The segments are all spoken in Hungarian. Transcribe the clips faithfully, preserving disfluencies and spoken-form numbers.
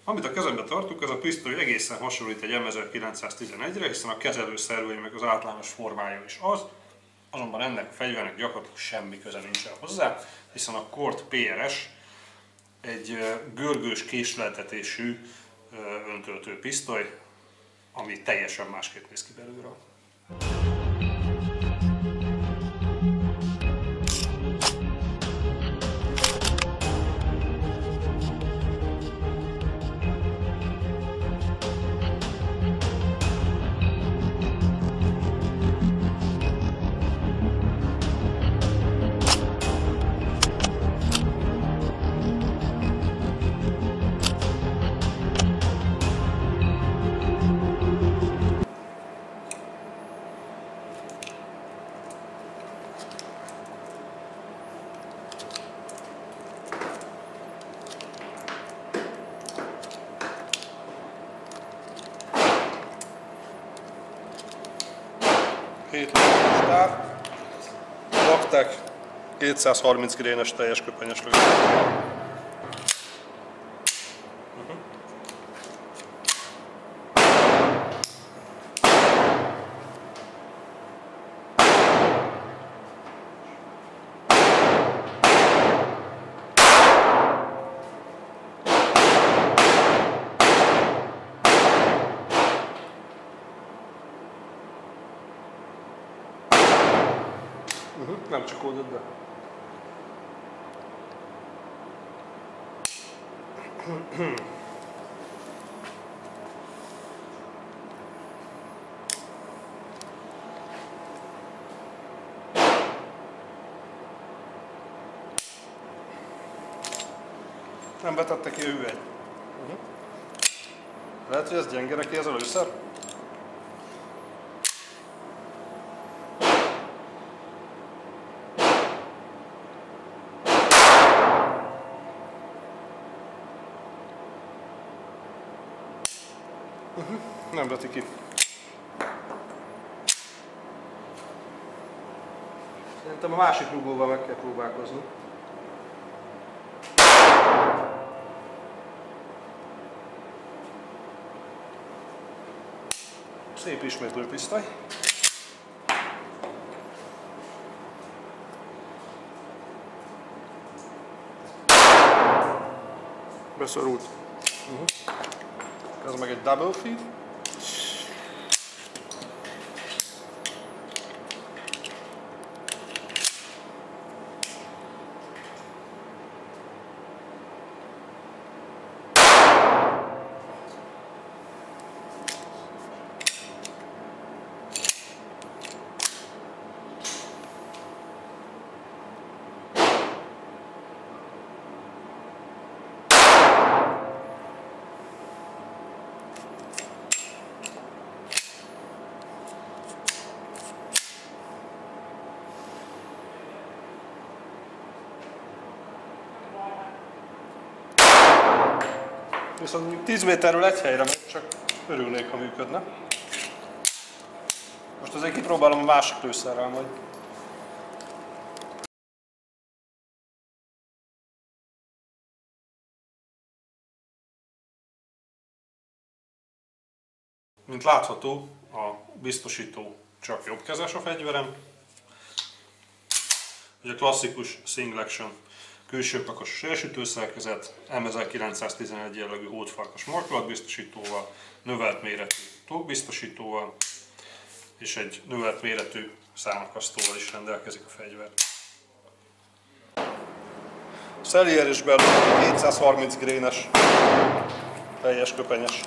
Amit a kezembe tartok, ez a pisztoly egészen hasonlít egy M ezerkilencszáztizenegyre, hiszen a kezelőszervei meg az általános formája is az, azonban ennek a fegyvernek gyakorlatilag semmi köze nincsen hozzá, hiszen a Colt pé er es egy görgős késleltetésű öntöltő pisztoly, ami teljesen másképp néz ki belülről. hét lövés tár, rakták kétszázharminc grénes teljes köpenyes lövés. Uh-huh, nem csukódott be. Nem vetette ki ő egy. Uh-huh. Lehet, hogy ez gyenge neki ez a lőszer? Uh-huh. Nem veti ki. Szerintem a másik rugóval meg kell próbálkozni. Szép ismétlő pisztoly. Beszorult. Uh-huh. Ez meg egy double feed. Viszont tíz méterről egy helyre megy, csak örülnék, ha működne. Most azért kipróbálom a másik lőszerrel majd. Mint látható, a biztosító csak jobbkezes a fegyverem. Ugye a klasszikus single action külső kakas elsütőszerkezet, M ezerkilencszáztizenegy jellegű hódfarkas markolatbiztosítóval, növelt méretű tókbiztosítóval és egy növelt méretű számakasztóval is rendelkezik a fegyver. Szelierésben kétszázharminc grénes teljes köpenyes.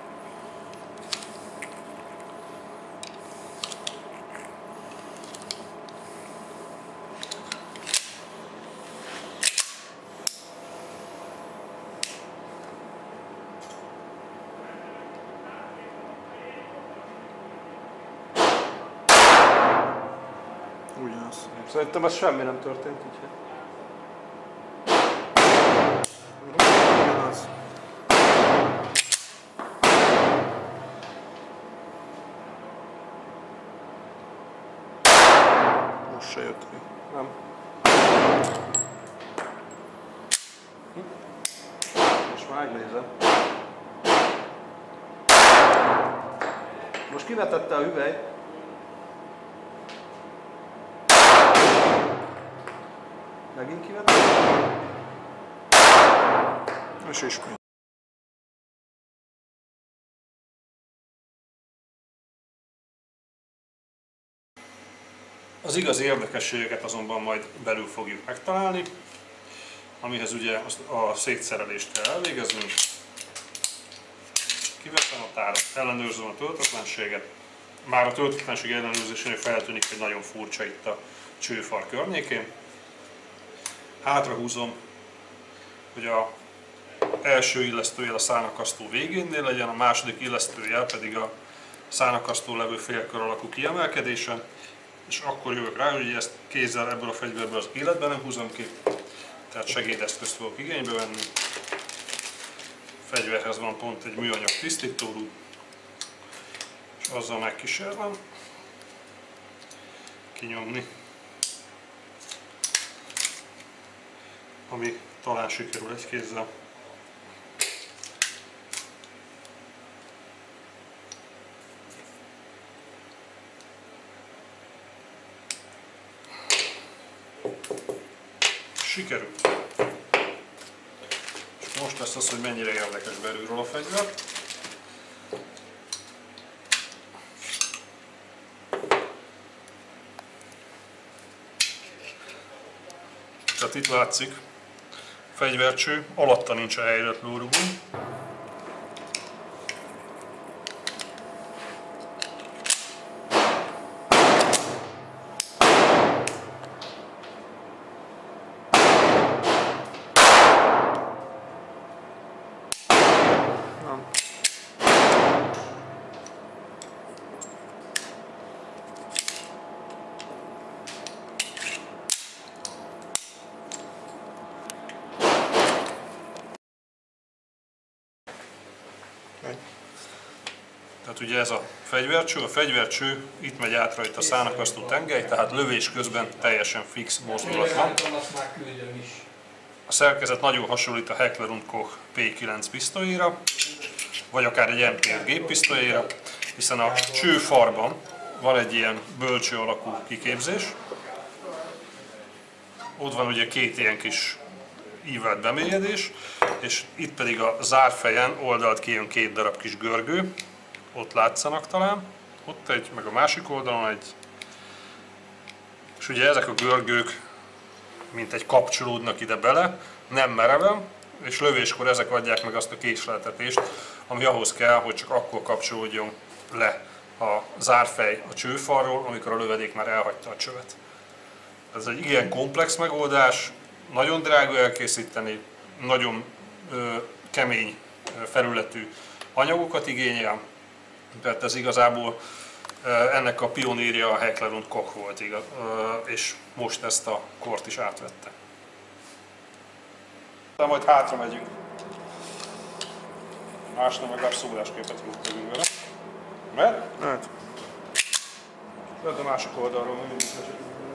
Ugyanaz. Szerintem ez semmi nem történt, úgyhogy... Ugyanaz. Most se jött ki. Nem. Most már megnézem. Most kivetette a hüvelyt. Megint kivetette. És is. Az igazi érdekességeket azonban majd belül fogjuk megtalálni, amihez ugye a szétszerelést kell elvégeznünk. Kiveszem a tárat, ellenőrzöm a töltetlenséget. Már a töltetlenség ellenőrzésénél feltűnik, hogy nagyon furcsa itt a csőfar környékén. Hátrahúzom, hogy a első illesztőjel a szánakasztó végénnél legyen, a második illesztőjel pedig a szánakasztó levő félkör alakú kiemelkedésen, és akkor jövök rá, hogy ezt kézzel ebből a fegyverből az életben nem húzom ki, tehát segédeszközt fogok igénybe venni. A fegyverhez van pont egy műanyag tisztítórúd, és azzal megkísérlem kinyomni, ami talán sikerül egy kézzel. Sikerül. És most lesz az, hogy mennyire érdekes belülről a fegyver. Tehát itt látszik, fegyvercső, alatta nincs a helyre lórugó. Tehát ugye ez a fegyvercső, a fegyvercső itt megy át rajta a szánakasztó tengely, tehát lövés közben teljesen fix mozdulatlan. A szerkezet nagyon hasonlít a Heckler und Koch P kilenc pisztolyra, vagy akár egy M P öt géppisztolyra, hiszen a csőfarban van egy ilyen bölcső alakú kiképzés. Ott van ugye két ilyen kis ívelt bemélyedés, és itt pedig a zárfejen oldalt kijön két darab kis görgő, ott látszanak talán, ott egy, meg a másik oldalon egy, és ugye ezek a görgők mint egy kapcsolódnak ide bele, nem mereven, és lövéskor ezek adják meg azt a késleltetést, ami ahhoz kell, hogy csak akkor kapcsolódjon le a zárfej a csőfalról, amikor a lövedék már elhagyta a csövet. Ez egy ilyen komplex megoldás, nagyon drága elkészíteni, nagyon ö, kemény felületű anyagokat igényel, tehát ez igazából ö, ennek a pionírja a Heckler und Koch volt, igaz, ö, és most ezt a kort is átvette. De majd hátra megyünk. Másra meg a szólásképet rúgtunk vele. Mert? Hát. De a másik oldalról mindig megyünk.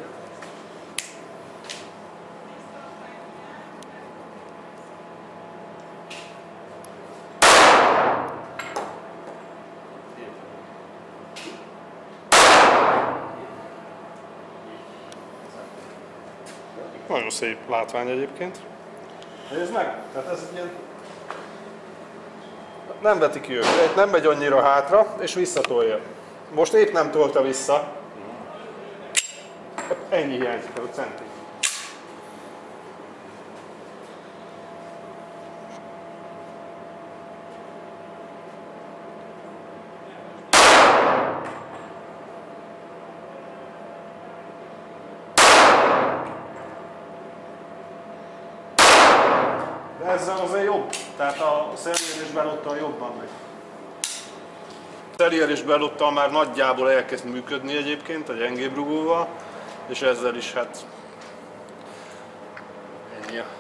Nagyon szép látvány egyébként. Nézd meg! Tehát ez egy ilyen... Nem veti ki őket, nem megy annyira hátra, és visszatolja. Most épp nem tolta vissza. Ennyi hiányzik, a centi. De ezzel azért jobb, tehát a Serrier és Bellottal jobban megy. A Serrier és Bellottal már nagyjából elkezd működni egyébként, a gyengébb rugóval, és ezzel is hát ennyi.